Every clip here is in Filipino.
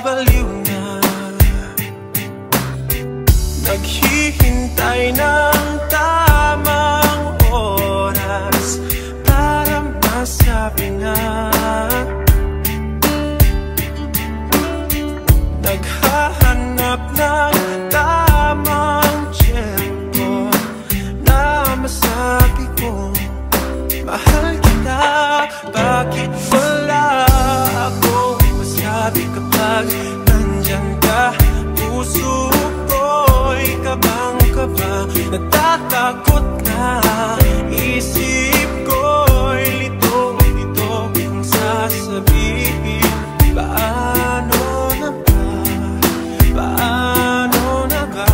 nababaliw na, naghihintay ng tamang oras para masabi na naghahanap ng tamang tiyempo na masabi ko mahal kita. Bakit wala akong masabi kapag nandyan ka? Puso ko'y kabang-kaba, natatakot na. Isip ko'y litong-lito kung sasabihin paano na ba, paano na ba?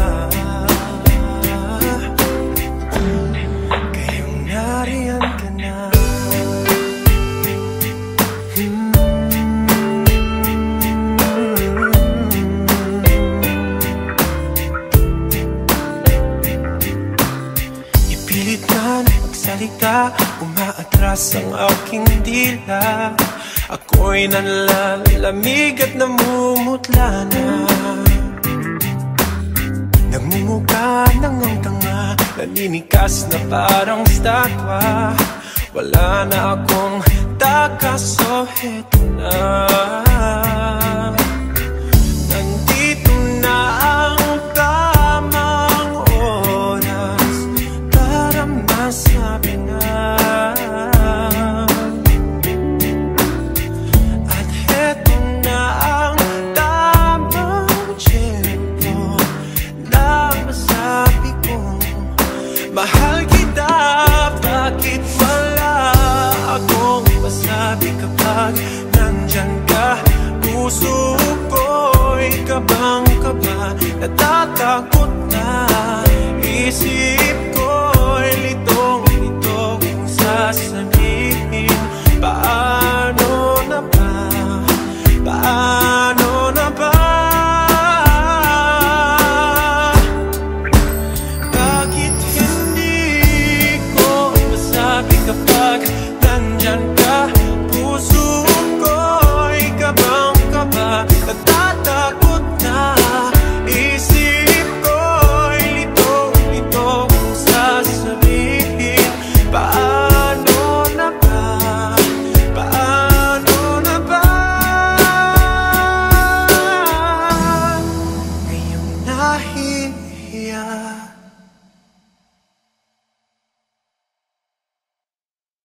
Kayong nariyan ka na. Ipilit man magsalita, umaatras ang aking dila. Ako'y nanlalamig at namumutla na. Nagmumuka ng ang tanga, naninikas na parang statwa. Wala na akong takas, so heto na. Nandito na ang tamang oras para masabi na. At heto na ang tamang tiyempo na masabi kong mahal kita. Bakit wala akong masabi kapag nandyan ka? Puso ko'y kabang-kaba, natatakot na. Isip ko'y litong-lito kung sasabihin paano na ba, paano na ba? Bakit hindi ko masabi kapag